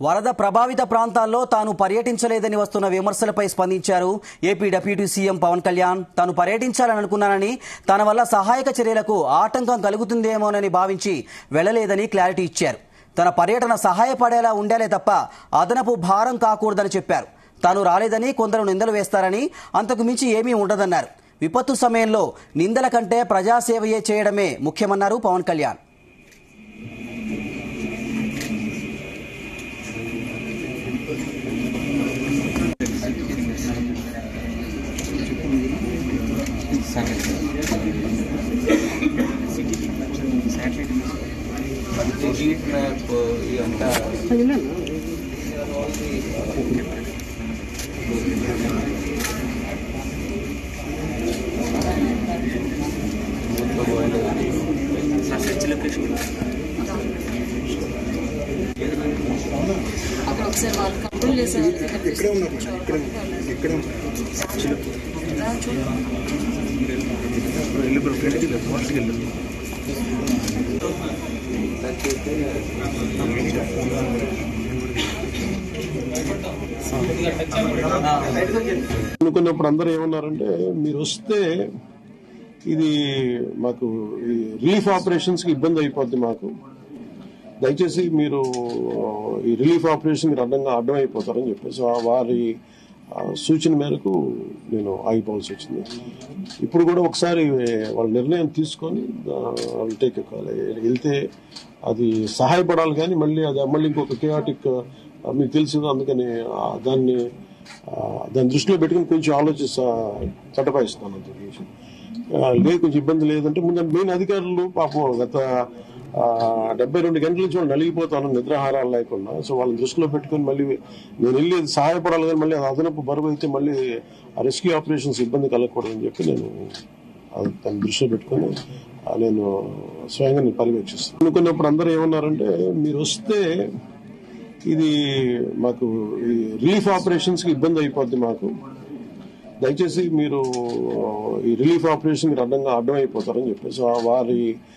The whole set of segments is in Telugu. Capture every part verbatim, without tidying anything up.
వరద ప్రభావిత ప్రాంతాల్లో తాను పర్యటించలేదని వస్తున్న విమర్శలపై స్పందించారు AP deputy CM Pawan Kalyan. తాను పర్యటించాలని అనుకున్నానని, తన వల్ల సహాయక చర్యలకు ఆటంకం కలుగుతుందేమోనని భావించి వెళ్లలేదని క్లారిటీ ఇచ్చారు. తన పర్యటన సహాయపడేలా ఉండాలే తప్ప అదనపు భారం కాకూడదని చెప్పారు. తాను రాలేదని కొందరు నిందలు వేస్తారని, అంతకు మించి ఏమీ ఉండదన్నారు. విపత్తు సమయంలో నిందల కంటే ప్రజాసేవయే చేయడమే ముఖ్యమన్నారు పవన్ కళ్యాణ్. హీట్ మ్యాప్ ఇదంతా అక్కడ ఒకసారి వాళ్ళు కంట్రోల్ చేశారు. ఇక్కడే ఉన్నారు మేడం, ఇక్కడే ఇక్కడే వెళ్ళి ఫ్రెండ్కి వెళ్ళారు, ఫాస్ట్కి వెళ్ళారు. అనుకున్నప్పుడు అందరూ ఏమన్నారంటే, మీరు వస్తే ఇది మాకు రిలీఫ్ ఆపరేషన్స్కి ఇబ్బంది అయిపోద్ది, మాకు దయచేసి మీరు ఈ రిలీఫ్ ఆపరేషన్ మీరు అడ్డంగా అడ్డం అయిపోతారని చెప్పేసి వారి సూచన మేరకు నేను ఆగిపోవాల్సి వచ్చింది. ఇప్పుడు కూడా ఒకసారి వాళ్ళ నిర్ణయం తీసుకొని వాళ్ళు టేక్ ఎక్కాలి. వెళ్తే అది సహాయపడాలి, కానీ మళ్ళీ అది మళ్ళీ ఇంకొక కెయాటిక్ మీకు తెలుసు. అందుకని దాన్ని దాన్ని దృష్టిలో పెట్టుకుని కొంచెం ఆలోచిస్తా చట్టపాయిస్తాను. అంత విషయం లేదు, కొంచెం ఇబ్బంది లేదంటే ముందు మెయిన్ అధికారులు పాపం గత డెబ్బై రెండు గంటల నుంచి వాళ్ళు నలిగిపోతాను నిద్రాహారాలు లేకుండా. సో వాళ్ళని దృష్టిలో పెట్టుకుని మళ్ళీ నేను వెళ్ళి సహాయపడాలి, కానీ మళ్ళీ అది అదనపు బరువు అయితే మళ్ళీ ఆ రెస్క్యూ ఆపరేషన్స్ ఇబ్బంది కలగకూడదని చెప్పి నేను దాన్ని దృష్టిలో పెట్టుకుని నేను స్వయంగా నేను పర్యవేక్షిస్తాను. అనుకున్నప్పుడు అందరూ ఏమన్నారంటే, మీరు వస్తే ఇది మాకు ఈ రిలీఫ్ ఆపరేషన్స్కి ఇబ్బంది అయిపోద్ది, మాకు దయచేసి మీరు ఈ రిలీఫ్ ఆపరేషన్ మీరు అడ్డంగా అడ్డం అయిపోతారని చెప్పేసి వారి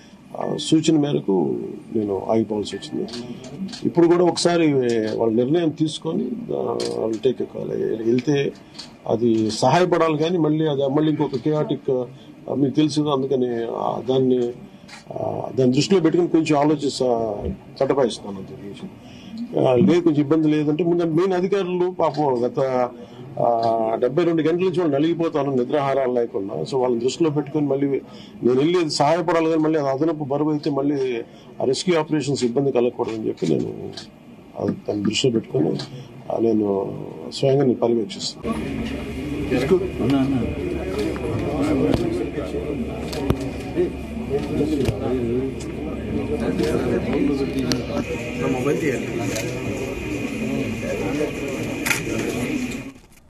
సూచన మేరకు నేను ఆగిపోవాల్సి వచ్చింది. ఇప్పుడు కూడా ఒకసారి వాళ్ళ నిర్ణయం తీసుకొని వాళ్ళు టేక్ ఎక్కాలి. వెళ్తే అది సహాయపడాలి, కానీ మళ్ళీ అది మళ్ళీ ఇంకొక కెయాటిక్ మీకు తెలుసు. అందుకని దాన్ని దాన్ని దృష్టిలో పెట్టుకుని కొంచెం ఆలోచిస్తా చట్టపాయిస్తాను. అంత విషయం లేదు, కొంచెం ఇబ్బంది లేదంటే ముందు మెయిన్ అధికారులు పాపం గత డెబ్బై రెండు గంటల నుంచి వాళ్ళు నలిగిపోతాను నిద్రాహారాలు లేకుండా. సో వాళ్ళని దృష్టిలో పెట్టుకుని మళ్ళీ నేను వెళ్ళి సహాయపడాలి, కానీ మళ్ళీ అది అదనపు బరువు అయితే మళ్ళీ ఆ రెస్క్యూ ఆపరేషన్స్ ఇబ్బంది కలగకూడదని చెప్పి నేను దాన్ని దృష్టిలో పెట్టుకుని నేను స్వయంగా నేను పర్యవేక్షిస్తాను. మొబైల్ తీయాలి.